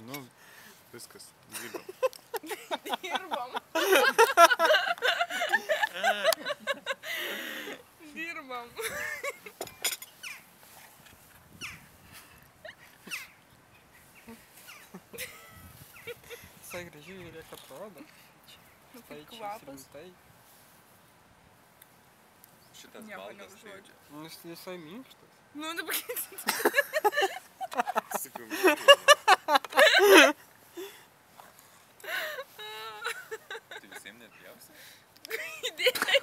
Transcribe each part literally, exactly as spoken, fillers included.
Nu, viskas, dirbam. Dirbam. Dirbam. Visai gražiai žiūrėk atrodo. Nu, Tai kaip čia kvapas. rimtai. Šitas Nieko baldas tai... neužuodžiu. Nu, jis visai minkštas. Nu, nepakeisim. Sakau, tai visiems netpjausi? Idėja.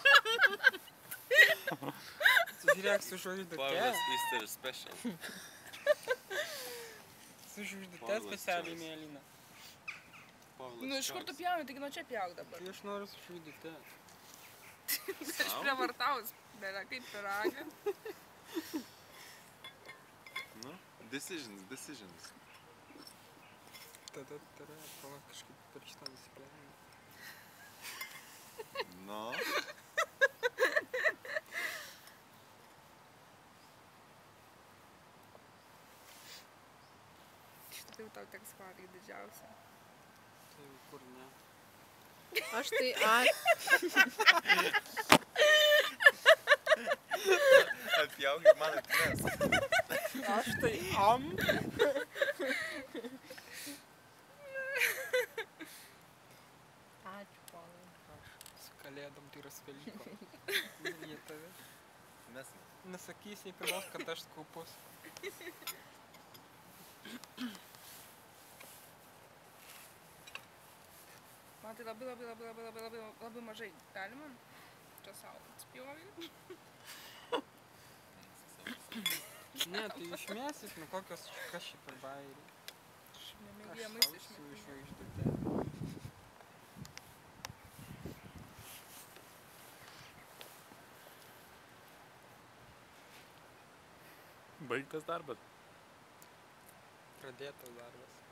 Žiūrėk su žvaigždute. Pavelas Easter Special. Su žvaigždute Pavelas specialiai Čioras. mėlyna. Pavelas Nu, iš kur tu Čioras. pjauni, taigi nuo čia pjauk dabar. Tai aš noriu su žvaigždute. Aš prievartaus, belia kaip piragą. Nu, decisions, decisions. Tada, tada, pala kažkaip per šitą nusiplėmė. Nu. Šitą jau tau teks valgyti didžiausia. Tai jau kur ne. Aš tai a... Atpjaukit man atmes. Aš tai am. Ačiū, ponai. Aš su kalėdom tai yra svelyko. Jie tave. Mes. Nesakysi niekados, kad aš skupus. Man tai labai, labai, labai, labai, labai, labai, labai mažai. Galima? Čia savo atspjovį. Ne, tai išmėsis, nu kokios kas čia per bairį. Aš nemėgėja Aš maistą sausiu iš išmėgėja. žvaigždute. Baigtas darbas. Pradėtas darbas.